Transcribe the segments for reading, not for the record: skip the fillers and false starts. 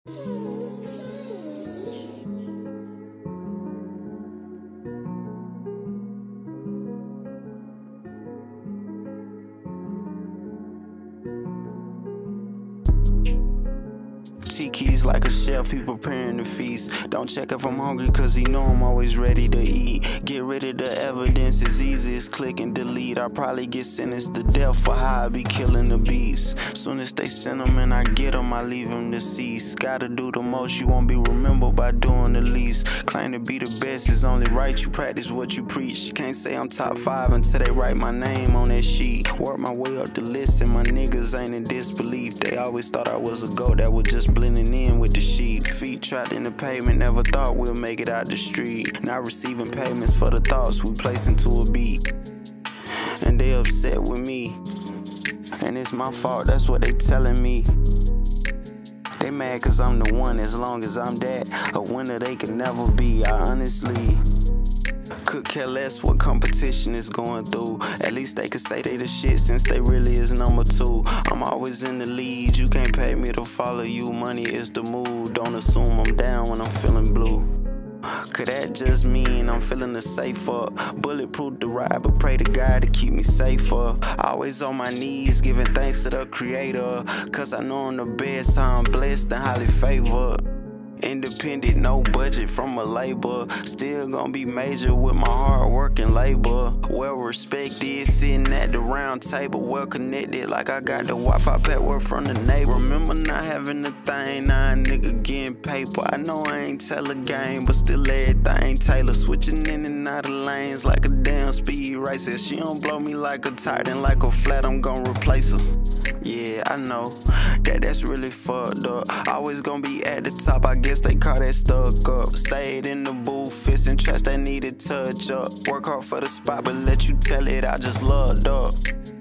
Keys like a chef, he preparing the feast. Don't check if I'm hungry, cause he know I'm always ready to eat. Get rid of the evidence, it's easy as click and delete. I probably get sentenced to death for how I be killing the beast. Soon as they send them and I get them, I leave them deceased. Gotta do the most, you won't be remembered by doing the least. Claim to be the best is only right, you practice what you preach. Can't say I'm top 5 until they write my name on that sheet. Work my way up the list and my niggas ain't in disbelief. They always thought I was a goat that was just blending in with the sheep. Feet trapped in the pavement, never thought we'll make it out the street. Now receiving payments for the thoughts we place into a beat. And they upset with me, and it's my fault, that's what they telling me. They mad cause I'm the one, as long as I'm that, a winner they can never be. I honestly could care less what competition is going through. At least they could say they the shit since they really is number 2. I'm always in the lead, you can't pay me to follow you. Money is the mood, don't assume I'm down when I'm feeling blue. Could that just mean I'm feeling the safer? Bulletproof the ride, but pray to God to keep me safer. Always on my knees, giving thanks to the creator, cause I know I'm the best, how I'm blessed and highly favored. Independent, no budget from a label. Still gonna be major with my hard work and labor. Well respected, sitting at the round table. Well connected, like I got the Wi-Fi password from the neighbor. Remember not having a thing, now a nigga getting paper. I know I ain't tell a game, but still everything Taylor. Switching in and out of lanes like a damn speed racer. She don't blow me like a titan, like a flat, I'm gonna replace her. Yeah, I know that's really fucked up. Always gonna be at the top, I guess they call that stuck up. Stayed in the booth, fixing tracks that needed touch up. Work hard for the spot, but let you tell it, I just loved up.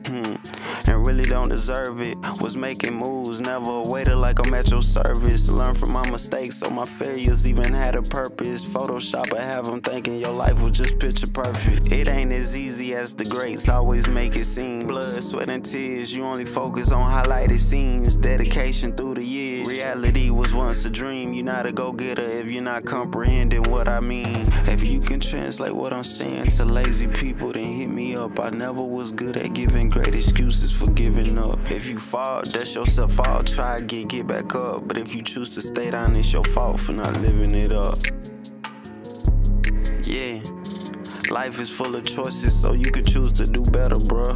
And really don't deserve it. Was making moves, never waited like I'm at your service. Learn from my mistakes, so my failures even had a purpose. Photoshop, I have them thinking your life was just picture perfect. It ain't as easy as the greats always make it seem. Blood, sweat, and tears, you only focus on highlighted scenes. Dedication through the years. Reality was once a dream. You're not a go-getter if you're not comprehending what I mean. If you can translate what I'm saying to lazy people, then hit me up. I never was good at giving great excuses for giving up. If you fall, that's your self-fault. Try again, get back up. But if you choose to stay down, it's your fault for not living it up. Yeah, life is full of choices, so you could choose to do better, bruh.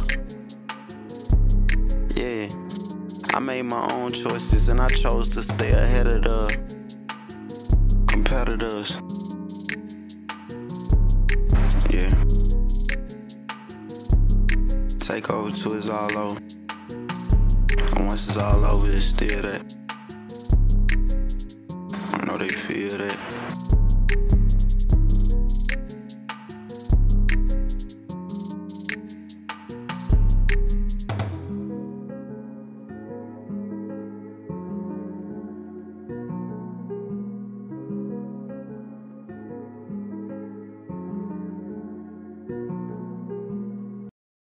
Yeah, I made my own choices and I chose to stay ahead of the competitors. Yeah. Take over till it's all over. And once it's all over, it's still that. I know they feel that.